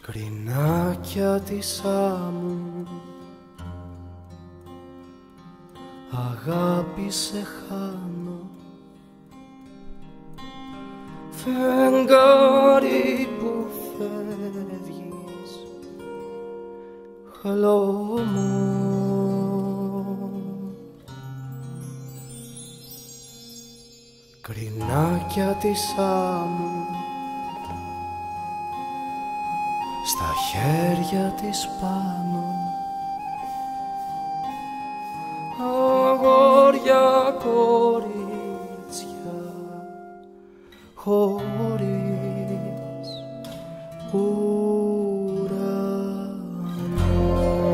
Κρινάκια της άμμου, αγάπη σε χάνω. Φεγγάρι που φεύγεις, χλωμό. Κρινάκια της άμμου, στα χέρια της πάνω. Αγόρια κορίτσια χωρίς ουρανό.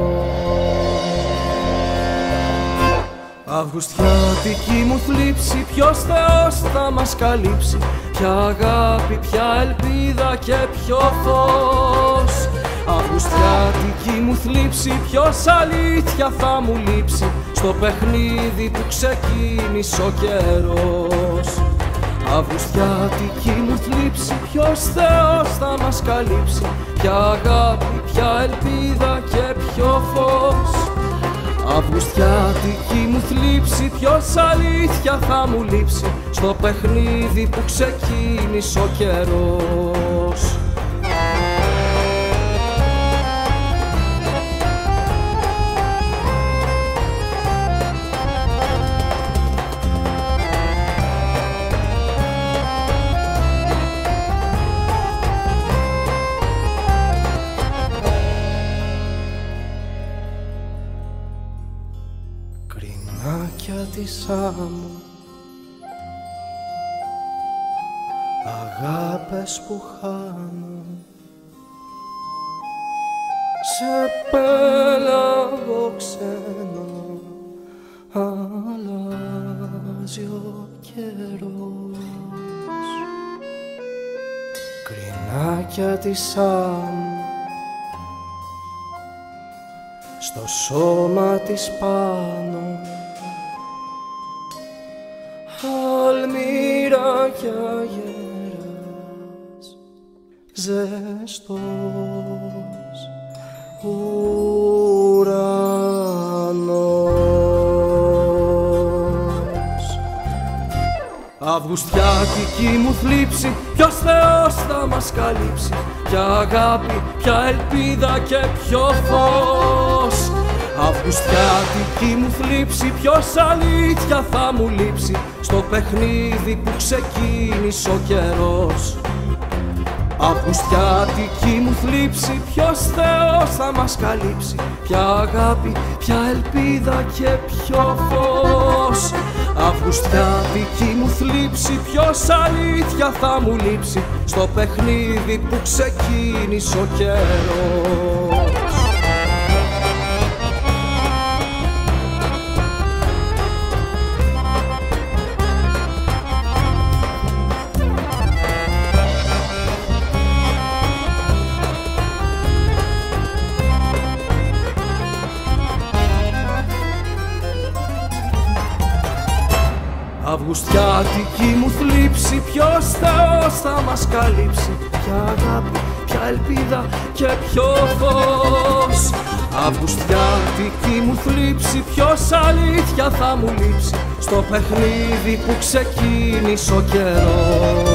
Αυγουστιάτικη μου θλίψη, ποιος Θεός θα μας καλύψει? Ποια αγάπη, ποια ελπίδα και ποιο φως. Αυγουστιάτικη μου θλίψη, ποιος αλήθεια θα μου λείψει στο παιχνίδι που ξεκίνησε ο καιρός. Αυγουστιάτικη μου θλίψη, ποιος Θεός θα μας καλύψει? Ποια αγάπη, ποια ελπίδα και ποιο φως. Αυγουστιάτικη μου θλίψη, ποιος αλήθεια θα μου λείψει στο παιχνίδι που ξεκίνησε ο καιρός. Κρινάκια της άμμου, αγάπες που χάνω. Σε πέλαγο ξένο αλλάζει ο καιρός. Κρινάκια της άμμου, στο σώμα της πάνω. Αλμύρα κι αγέρας, ζεστός ουρανός. Αυγουστιάτικη μου θλίψη, ποιος Θεός θα μας καλύψει? Ποια αγάπη, ποια ελπίδα και ποιο φως. Αυγουστιάτικη μου θλίψη, ποιος αλήθεια θα μου λείψει στο παιχνίδι που ξεκίνησε ο καιρός. Αυγουστιάτικη μου θλίψη, ποιος Θεός θα μας καλύψει? Ποια αγάπη, ποια ελπίδα και ποιο φως. Αυγουστιάτικη μου θλίψη, ποιος αλήθεια θα μου λείψει στο παιχνίδι που ξεκίνησε ο καιρός. Αυγουστιάτικη μου θλίψη, ποιος Θεός θα μας καλύψει? Ποια αγάπη, ποια ελπίδα και ποιο φως. Αυγουστιάτικη μου θλίψη, ποιος αλήθεια θα μου λείψει στο παιχνίδι που ξεκίνησε ο καιρός.